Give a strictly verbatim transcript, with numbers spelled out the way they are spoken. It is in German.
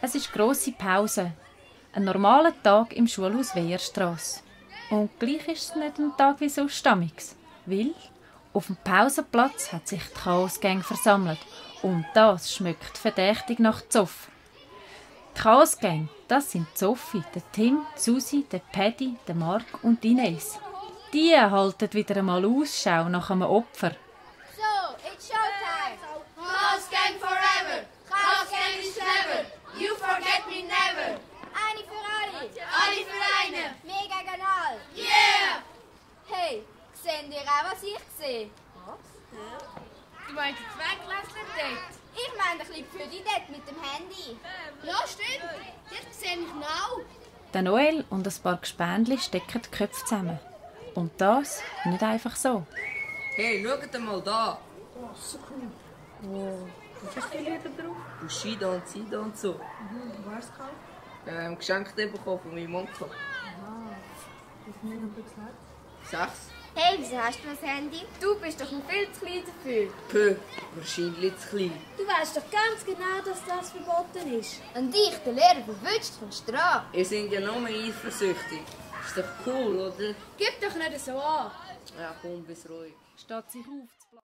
Es ist grosse Pause. Ein normaler Tag im Schulhaus Weierstrasse. Und gleich ist es nicht ein Tag wie sonst damals. Weil auf dem Pausenplatz hat sich die Chaosgang versammelt. Und das schmeckt verdächtig nach Zoff. Die Chaosgang, das sind Sophie, der Tim, die Susi, der Paddy, der Mark und die Ines. Die halten wieder einmal Ausschau nach einem Opfer. So, it's showtime! Chaosgang forever! Chaosgang is clever! You forget me never! Eine für alle! Alle für eine! Wir gegen alle! Yeah! Hey, seht ihr auch, was ich sehe? Was? Du meinst die Zwecklässler dort? Ich meine ein bisschen für die dort mit dem Handy. Ja, stimmt. Jetzt sehe ich genau. Der Noel und ein paar Gespendli stecken die Köpfe zusammen. Und das nicht einfach so. Hey, schaut mal da. Oh, so cool. Wow. Was hast du für Lieder drauf? Bushido und Sido und so. Mhm. Wo hast du es gekauft? Ähm, geschenkt bekommen von meinem Onkel. Ah, das ist mega viel gesagt. Sechs. Hey, wieso hast du das Handy? Du bist doch noch viel zu klein dafür. Pö, wahrscheinlich zu klein. Du weißt doch ganz genau, dass das verboten ist. Und dich, der Lehrer, verwünscht von Strafe. Ihr seid ja nur eifersüchtig. Ist doch cool, oder? Gib doch nicht so an. Ja, komm, bis ruhig. Steht sich auf,